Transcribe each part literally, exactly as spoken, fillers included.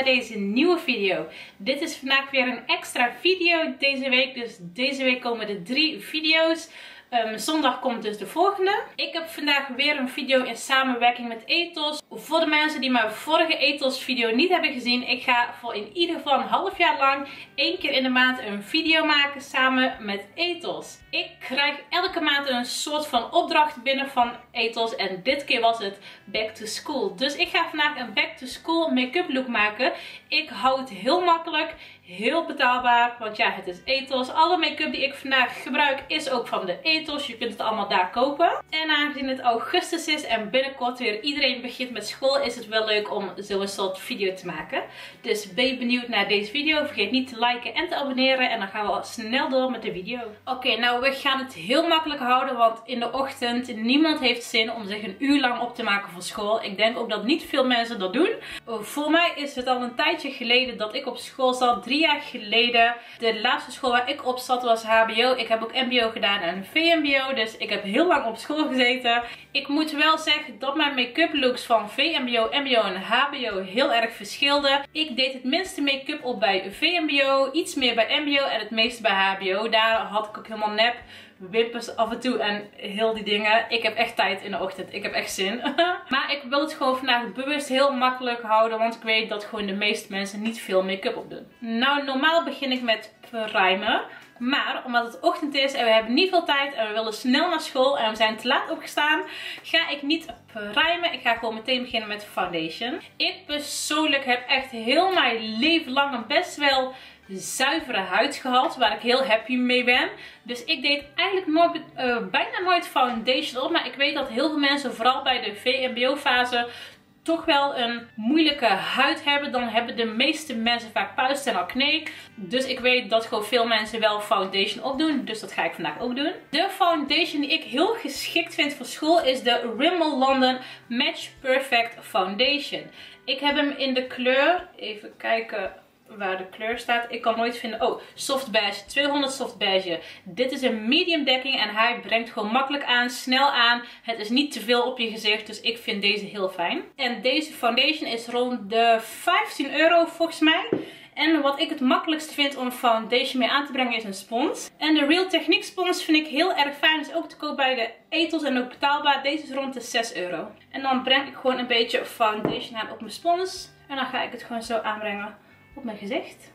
deze nieuwe video. Dit is vandaag weer een extra video deze week. Dus deze week komen er drie video's. Um, zondag komt dus de volgende. Ik heb vandaag weer een video in samenwerking met Ethos. Voor de mensen die mijn vorige Ethos video niet hebben gezien. Ik ga voor in ieder geval een half jaar lang één keer in de maand een video maken samen met Ethos. Ik krijg elke maand een soort van opdracht binnen van Ethos. En dit keer was het back to school. Dus ik ga vandaag een back to school make-up look maken. Ik hou het heel makkelijk. Heel betaalbaar, want ja, het is Ethos. Alle make-up die ik vandaag gebruik is ook van de Ethos. Je kunt het allemaal daar kopen. En aangezien het augustus is en binnenkort weer iedereen begint met school, is het wel leuk om zo'n soort video te maken. Dus ben je benieuwd naar deze video? Vergeet niet te liken en te abonneren. En dan gaan we snel door met de video. Oké, okay, nou we gaan het heel makkelijk houden, want in de ochtend niemand heeft zin om zich een uur lang op te maken voor school. Ik denk ook dat niet veel mensen dat doen. Voor mij is het al een tijdje geleden dat ik op school zat. Drie jaar geleden. De laatste school waar ik op zat was H B O. Ik heb ook M B O gedaan en V M B O. Dus ik heb heel lang op school gezeten. Ik moet wel zeggen dat mijn make-up looks van V M B O, M B O en H B O heel erg verschilden. Ik deed het minste make-up op bij V M B O. Iets meer bij M B O en het meeste bij H B O. Daar had ik ook helemaal nep. Wimpers af en toe en heel die dingen. Ik heb echt tijd in de ochtend. Ik heb echt zin. Maar ik wil het gewoon vandaag bewust heel makkelijk houden. Want ik weet dat gewoon de meeste mensen niet veel make-up op doen. Nou, normaal begin ik met primen. Maar omdat het ochtend is en we hebben niet veel tijd en we willen snel naar school en we zijn te laat opgestaan, ga ik niet primen. Ik ga gewoon meteen beginnen met foundation. Ik persoonlijk heb echt heel mijn leven lang een best wel zuivere huid gehad, waar ik heel happy mee ben. Dus ik deed eigenlijk nooit, uh, bijna nooit foundation op. Maar ik weet dat heel veel mensen, vooral bij de V M B O fase, toch wel een moeilijke huid hebben. Dan hebben de meeste mensen vaak puist en acne. Dus ik weet dat gewoon veel mensen wel foundation opdoen. Dus dat ga ik vandaag ook doen. De foundation die ik heel geschikt vind voor school is de Rimmel London Match Perfect Foundation. Ik heb hem in de kleur, even kijken waar de kleur staat. Ik kan nooit vinden. Oh, soft beige. tweehonderd soft beige. Dit is een medium dekking en hij brengt gewoon makkelijk aan, snel aan. Het is niet te veel op je gezicht, dus ik vind deze heel fijn. En deze foundation is rond de vijftien euro volgens mij. En wat ik het makkelijkste vind om foundation mee aan te brengen is een spons. En de Real Technique spons vind ik heel erg fijn. Is ook te koop bij de Ethos en ook betaalbaar. Deze is rond de zes euro. En dan breng ik gewoon een beetje foundation aan op mijn spons. En dan ga ik het gewoon zo aanbrengen op mijn gezicht.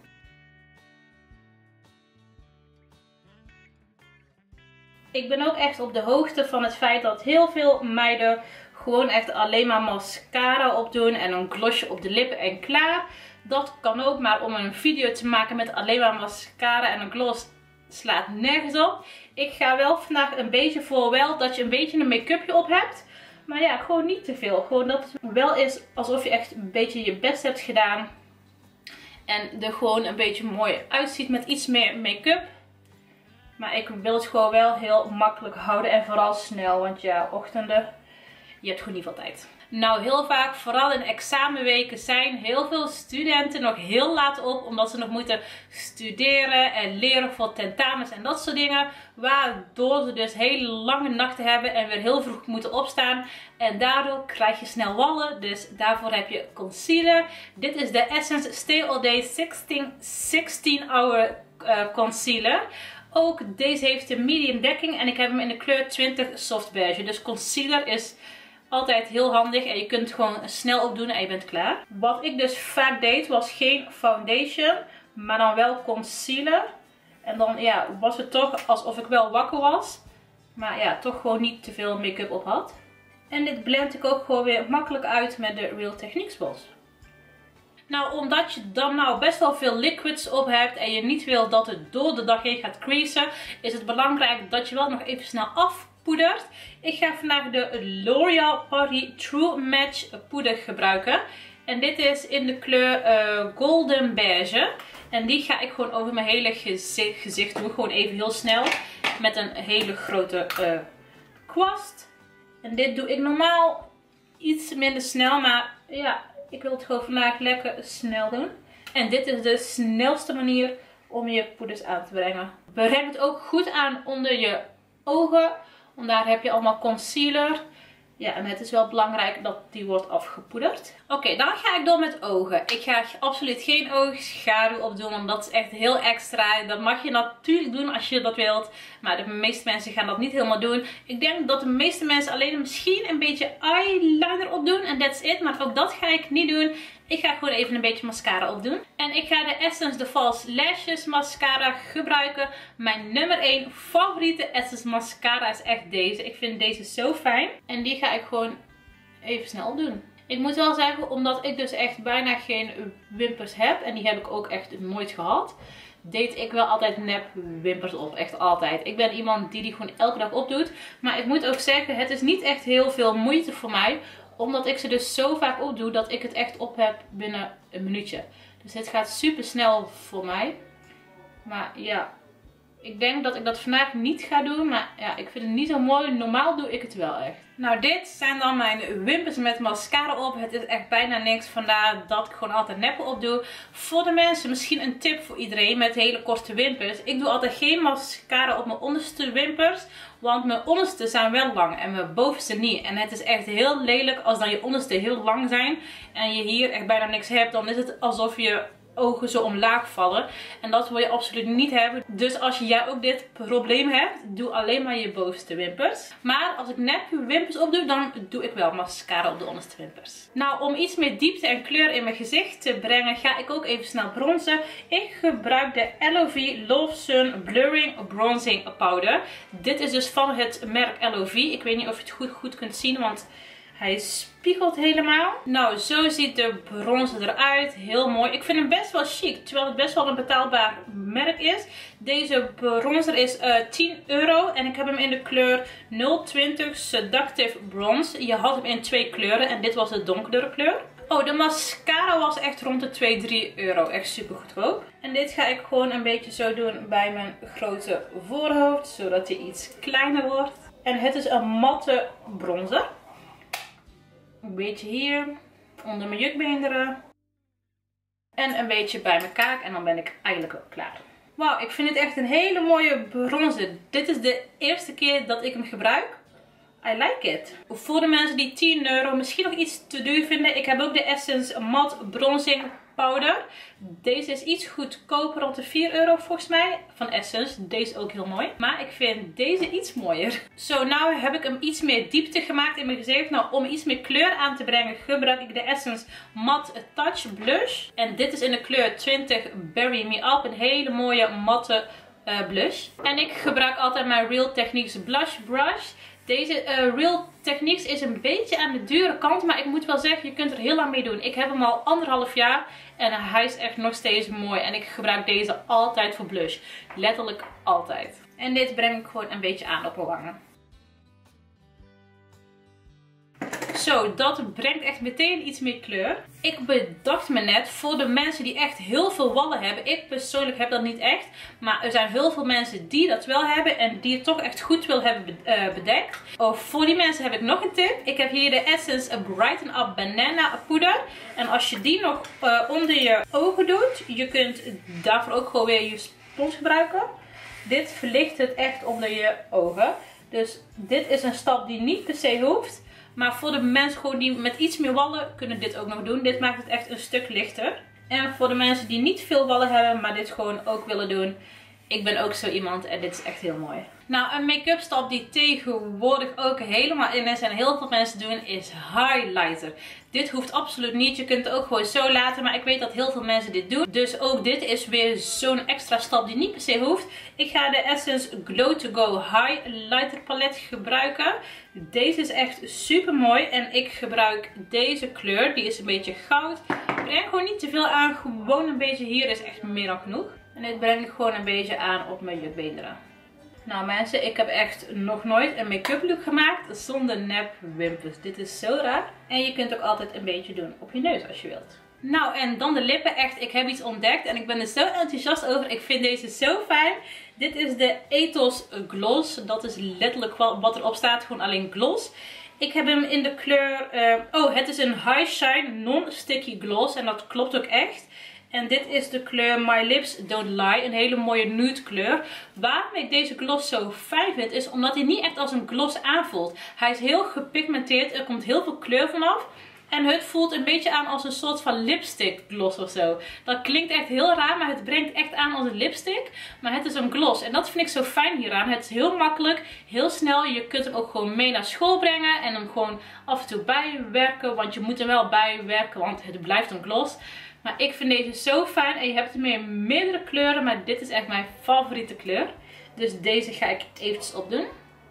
Ik ben ook echt op de hoogte van het feit dat heel veel meiden gewoon echt alleen maar mascara opdoen en een glossje op de lippen en klaar. Dat kan ook, maar om een video te maken met alleen maar mascara en een gloss slaat nergens op. Ik ga wel vandaag een beetje voor wel dat je een beetje een make-upje op hebt. Maar ja, gewoon niet te veel. Gewoon dat het wel is alsof je echt een beetje je best hebt gedaan. En er gewoon een beetje mooi uitziet met iets meer make-up. Maar ik wil het gewoon wel heel makkelijk houden. En vooral snel. Want ja, ochtenden, je hebt gewoon niet veel tijd. Nou, heel vaak, vooral in examenweken, zijn heel veel studenten nog heel laat op. Omdat ze nog moeten studeren en leren voor tentamens en dat soort dingen. Waardoor ze dus hele lange nachten hebben en weer heel vroeg moeten opstaan. En daardoor krijg je snel wallen. Dus daarvoor heb je concealer. Dit is de Essence Stay All Day sixteen, sixteen hour uh, Concealer. Ook deze heeft een medium dekking en ik heb hem in de kleur twintig soft beige. Dus concealer is altijd heel handig en je kunt het gewoon snel opdoen en je bent klaar. Wat ik dus vaak deed was geen foundation, maar dan wel concealer. En dan ja, was het toch alsof ik wel wakker was. Maar ja, toch gewoon niet te veel make-up op had. En dit blend ik ook gewoon weer makkelijk uit met de Real Technique spons. Nou, omdat je dan nou best wel veel liquids op hebt en je niet wil dat het door de dag heen gaat creasen, is het belangrijk dat je wel nog even snel afpoedert. Ik ga vandaag de L'Oreal Paris True Match poeder gebruiken. En dit is in de kleur uh, Golden Beige. En die ga ik gewoon over mijn hele gezicht, gezicht doen. Gewoon even heel snel. Met een hele grote uh, kwast. En dit doe ik normaal iets minder snel. Maar ja, ik wil het gewoon vandaag lekker snel doen. En dit is de snelste manier om je poeders aan te brengen. Breng het ook goed aan onder je ogen. Want daar heb je allemaal concealer. Ja, en het is wel belangrijk dat die wordt afgepoederd. Oké, okay, dan ga ik door met ogen. Ik ga absoluut geen oogschaduw opdoen, want dat is echt heel extra. Dat mag je natuurlijk doen als je dat wilt. Maar de meeste mensen gaan dat niet helemaal doen. Ik denk dat de meeste mensen alleen misschien een beetje eyeliner opdoen. En that's it. Maar ook dat ga ik niet doen. Ik ga gewoon even een beetje mascara opdoen. En ik ga de Essence The False Lashes mascara gebruiken. Mijn nummer één favoriete Essence mascara is echt deze. Ik vind deze zo fijn. En die ga ik gewoon even snel opdoen. Ik moet wel zeggen, omdat ik dus echt bijna geen wimpers heb. En die heb ik ook echt nooit gehad. Deed ik wel altijd nep wimpers op. Echt altijd. Ik ben iemand die die gewoon elke dag opdoet. Maar ik moet ook zeggen, het is niet echt heel veel moeite voor mij. Omdat ik ze dus zo vaak opdoe dat ik het echt op heb binnen een minuutje. Dus dit gaat super snel voor mij. Maar ja, ik denk dat ik dat vandaag niet ga doen. Maar ja, ik vind het niet zo mooi. Normaal doe ik het wel echt. Nou, dit zijn dan mijn wimpers met mascara op. Het is echt bijna niks. Vandaar dat ik gewoon altijd neppen op doe. Voor de mensen, misschien een tip voor iedereen met hele korte wimpers. Ik doe altijd geen mascara op mijn onderste wimpers. Want mijn onderste zijn wel lang en mijn bovenste niet. En het is echt heel lelijk als dan je onderste heel lang zijn. En je hier echt bijna niks hebt. Dan is het alsof je ogen zo omlaag vallen. En dat wil je absoluut niet hebben. Dus als jij ook dit probleem hebt, doe alleen maar je bovenste wimpers. Maar als ik net wimpers opdoe, dan doe ik wel mascara op de onderste wimpers. Nou, om iets meer diepte en kleur in mijn gezicht te brengen, ga ik ook even snel bronzen. Ik gebruik de L O V Love Sun Blurring Bronzing Powder. Dit is dus van het merk L O V. Ik weet niet of je het goed, goed kunt zien, want hij spiegelt helemaal. Nou, zo ziet de bronzer eruit. Heel mooi. Ik vind hem best wel chic. Terwijl het best wel een betaalbaar merk is. Deze bronzer is uh, tien euro. En ik heb hem in de kleur nul twintig Seductive Bronze. Je had hem in twee kleuren. En dit was de donkere kleur. Oh, de mascara was echt rond de twee, drie euro. Echt super goedkoop. En dit ga ik gewoon een beetje zo doen bij mijn grote voorhoofd. Zodat hij iets kleiner wordt. En het is een matte bronzer. Een beetje hier, onder mijn jukbeenderen. En een beetje bij mijn kaak. En dan ben ik eigenlijk ook klaar. Wauw, ik vind het echt een hele mooie bronzer. Dit is de eerste keer dat ik hem gebruik. I like it. Voor de mensen die tien euro misschien nog iets te duur vinden. Ik heb ook de Essence Matte Bronzing Powder. Deze is iets goedkoper, rond de vier euro volgens mij. Van Essence. Deze ook heel mooi. Maar ik vind deze iets mooier. Zo, nou heb ik hem iets meer diepte gemaakt in mijn gezicht. Nou, om iets meer kleur aan te brengen gebruik ik de Essence Matte Touch Blush. En dit is in de kleur twintig Bury Me Up. Een hele mooie matte uh, blush. En ik gebruik altijd mijn Real Techniques Blush Brush. Deze uh, Real Techniques is een beetje aan de dure kant. Maar ik moet wel zeggen, je kunt er heel lang mee doen. Ik heb hem al anderhalf jaar. En hij is echt nog steeds mooi. En ik gebruik deze altijd voor blush. Letterlijk altijd. En dit breng ik gewoon een beetje aan op mijn wangen. Zo, dat brengt echt meteen iets meer kleur. Ik bedacht me net, voor de mensen die echt heel veel wallen hebben. Ik persoonlijk heb dat niet echt. Maar er zijn heel veel mensen die dat wel hebben. En die het toch echt goed wil hebben bedekt. Oh, voor die mensen heb ik nog een tip. Ik heb hier de Essence Brighten Up Banana Poeder. En als je die nog uh, onder je ogen doet. Je kunt daarvoor ook gewoon weer je spons gebruiken. Dit verlicht het echt onder je ogen. Dus dit is een stap die niet per se hoeft. Maar voor de mensen gewoon die met iets meer wallen kunnen dit ook nog doen. Dit maakt het echt een stuk lichter. En voor de mensen die niet veel wallen hebben, maar dit gewoon ook willen doen. Ik ben ook zo iemand en dit is echt heel mooi. Nou, een make-up stap die tegenwoordig ook helemaal in is en heel veel mensen doen is highlighter. Dit hoeft absoluut niet. Je kunt het ook gewoon zo laten. Maar ik weet dat heel veel mensen dit doen. Dus ook dit is weer zo'n extra stap die niet per se hoeft. Ik ga de Essence Glow to Go Highlighter palet gebruiken. Deze is echt super mooi. En ik gebruik deze kleur. Die is een beetje goud. Ik breng gewoon niet te veel aan. Gewoon een beetje hier is echt meer dan genoeg. En dit breng ik gewoon een beetje aan op mijn jukbeenderen. Nou mensen, ik heb echt nog nooit een make-up look gemaakt zonder nep wimpers. Dit is zo raar. En je kunt ook altijd een beetje doen op je neus als je wilt. Nou en dan de lippen. Echt, ik heb iets ontdekt en ik ben er zo enthousiast over. Ik vind deze zo fijn. Dit is de Ethos Gloss. Dat is letterlijk wat erop staat. Gewoon alleen gloss. Ik heb hem in de kleur... Uh, oh, het is een High Shine Non-Sticky Gloss. En dat klopt ook echt. En dit is de kleur My Lips Don't Lie. Een hele mooie nude kleur. Waarom ik deze gloss zo fijn vind is omdat hij niet echt als een gloss aanvoelt. Hij is heel gepigmenteerd. Er komt heel veel kleur vanaf. En het voelt een beetje aan als een soort van lipstick gloss of zo. Dat klinkt echt heel raar, maar het brengt echt aan als een lipstick. Maar het is een gloss. En dat vind ik zo fijn hieraan. Het is heel makkelijk, heel snel. Je kunt hem ook gewoon mee naar school brengen. En hem gewoon af en toe bijwerken. Want je moet hem wel bijwerken, want het blijft een gloss. Maar ik vind deze zo fijn. En je hebt ermee in meerdere kleuren. Maar dit is echt mijn favoriete kleur. Dus deze ga ik eventjes opdoen.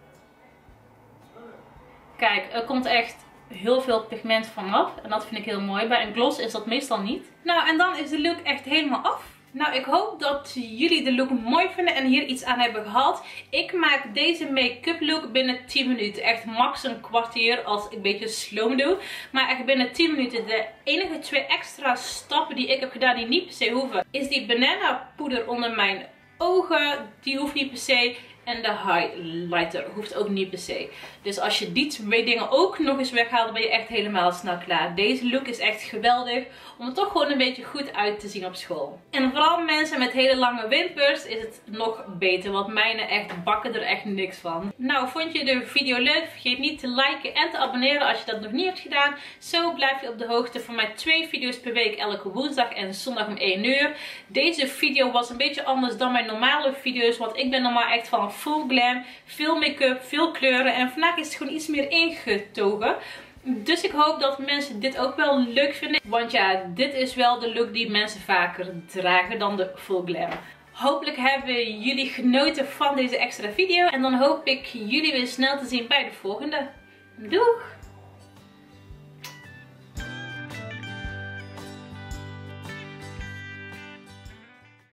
Kijk, er komt echt heel veel pigment vanaf. En dat vind ik heel mooi. Bij een gloss is dat meestal niet. Nou, en dan is de look echt helemaal af. Nou, ik hoop dat jullie de look mooi vinden en hier iets aan hebben gehad. Ik maak deze make-up look binnen tien minuten. Echt max een kwartier als ik een beetje sloom doe. Maar echt binnen tien minuten. De enige twee extra stappen die ik heb gedaan die niet per se hoeven, is die banana poeder onder mijn ogen. Die hoeft niet per se. En de highlighter hoeft ook niet per se. Dus als je die twee dingen ook nog eens weghaalt, dan ben je echt helemaal snel klaar. Deze look is echt geweldig. Om er toch gewoon een beetje goed uit te zien op school. En vooral mensen met hele lange wimpers is het nog beter. Want mijne echt bakken er echt niks van. Nou, vond je de video leuk? Vergeet niet te liken en te abonneren als je dat nog niet hebt gedaan. Zo blijf je op de hoogte van mijn twee video's per week. Elke woensdag en zondag om één uur. Deze video was een beetje anders dan mijn normale video's. Want ik ben normaal echt van full glam, veel make-up, veel kleuren. En vandaag is het gewoon iets meer ingetogen. Dus ik hoop dat mensen dit ook wel leuk vinden. Want ja, dit is wel de look die mensen vaker dragen dan de full glam. Hopelijk hebben jullie genoten van deze extra video. En dan hoop ik jullie weer snel te zien bij de volgende. Doeg!